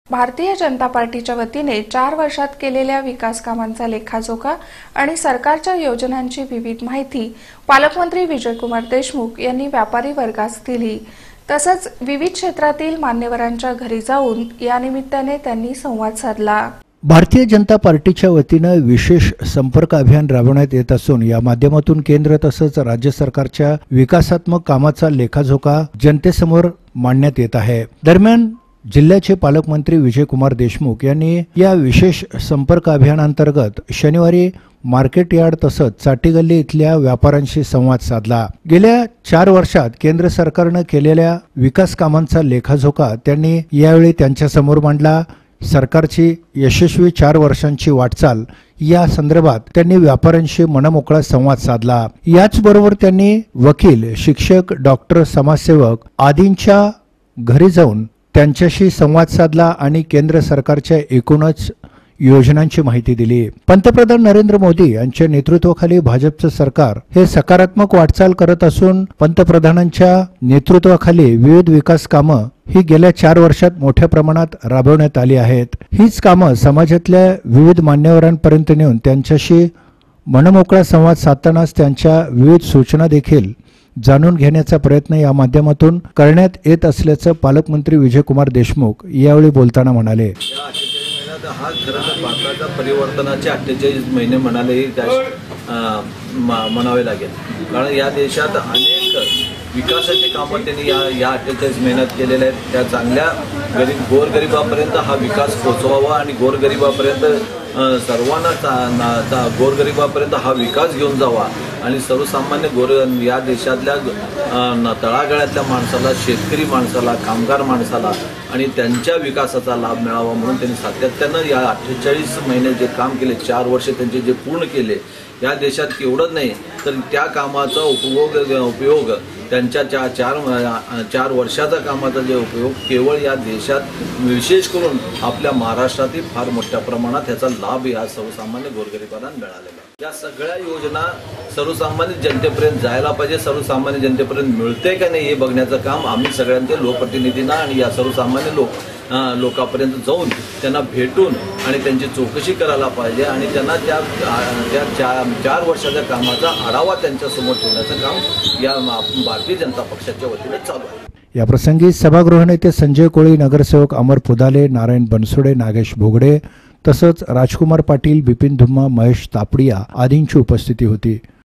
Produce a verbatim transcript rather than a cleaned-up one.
भारतीय जनता पार्टीच्या वतीने चार वर्षात केलेल्या विकास कामांचा लेखाजोखा आणि सरकारच्या योजनांची विविध माहिती पालकमंत्री विजयकुमार देशमुख यांनी व्यापारी वर्गास दिली। तसंच विविध क्षेत्रातील मान्यवरांच्या घरी जाऊन या निमित्ताने त्यांनी संवाद साधला। भारतीय जनता पार्टीच्या वतीने विशेष संपर्क अभियान राबवण्यात येत असून या माध्यमातून केंद्र तसंच राज्य सरकारच्या विकासात्मक कामाचा लेखाजोखा जनतेसमोर मांडण्यात येत आहे। दरम्यान जिल्ह्याचे पालकमंत्री विजयकुमार देशमुख यांनी या विशेष संपर्क अभियानांतर्गत शनिवारी मार्केट यार्ड तसंच चाटीगल्ली इथल्या व्यापाऱ्यांशी संवाद साधला। गेल्या चार वर्षात केंद्र सरकारने केलेल्या विकास कामांचा लेखाजोखा त्यांनी यावेळी त्यांच्या समोर मांडला। सरकारची यशस्वी चार वर्षांची वाटचाल या संदर्भात त्यांनी व्यापाऱ्यांशी मनमोकळा संवाद साधला। याचबरोबर त्यांनी वकील, शिक्षक, डॉक्टर, समाजसेवक आदींच्या घरी जाऊन त्यांच्याशी संवाद साधला आणि केंद्र सरकारच्या एकूणच योजनांची माहिती दिली। पंतप्रधान नरेंद्र मोदी यांच्या नेतृत्वाखाली भाजपचं सरकार हे सकारात्मक वाटचाल करत असून पंतप्रधानांच्या नेतृत्वाखाली विविध विकास कामं ही गेल्या चार वर्षात मोठ्या प्रमाणात राबवण्यात आली आहेत। हीच कामं समाजातल्या विविध मान्यवरांपर्यंत नेऊन त्यांच्याशी मनमोकळा संवाद साधतानाच त्यांच्या विविध सूचना देखील जाणून घेण्याचा प्रयत्न या माध्यमातून करण्यात येत असल्याचं पालकमंत्री विजयकुमार देशमुख यावेळी बोलताना म्हणाले। हा खरं भारताच्या परिवर्तनाचे अठ्ठेचाळीस महिने म्हणालेही म्हणावे लागेल, कारण या देशात अनेक विकासाची कामं त्यांनी या या अठ्ठेचाळीस महिन्यात केलेल्या आहेत। त्या चांगल्या गरीब गोरगरिबापर्यंत हा विकास पोहोचवावा आणि गोरगरिबापर्यंत सर्वांना गोरगरिबापर्यंत हा विकास घेऊन जावा आणि सर्वसामान्य गोर या देशातल्या तळागाळातल्या माणसाला, शेतकरी माणसाला, कामगार माणसाला आणि त्यांच्या विकासाचा लाभ मिळावा म्हणून त्यांनी सातत्यानं या अठ्ठेचाळीस महिने जे काम केले, चार वर्ष त्यांचे जे पूर्ण केले, या देशात केवढंच नाही तर त्या कामाचा उपयोग उपयोग त्यांच्या चा चार चार वर्षाचा कामाचा जे उपयोग केवळ या देशात विशेष करून आपल्या महाराष्ट्रातील फार मोठ्या प्रमाणात ह्याचा लाभ या सर्वसामान्य गोरगरिबांना मिळालेला आहे। या सगळ्या योजना सर्वसामान्य जनतेपर्यंत जायला पाहिजे, सर्वसामान्य जनतेपर्यंत मिळते का नाही हे बघण्याचं काम आम्ही सगळ्यांचे लोकप्रतिनिधींना आणि या सर्वसामान्य लोक लोकांपर्यंत जाऊन त्यांना भेटून आणि त्यांची चौकशी करायला पाहिजे आणि त्यांना त्या त्या चार चार वर्षाच्या कामाचा आढावा त्यांच्यासमोर ठेवण्याचं काम या भारतीय जनता पक्षाच्या वतीने चालू आहे। या प्रसंगी सभागृह नेते संजय कोळी, नगरसेवक अमर पुदाले, नारायण बनसोडे, नागेश भोगडे तसंच राजकुमार पाटील, बिपिन धुम्मा, महेश तापडिया आदींची उपस्थिती होती।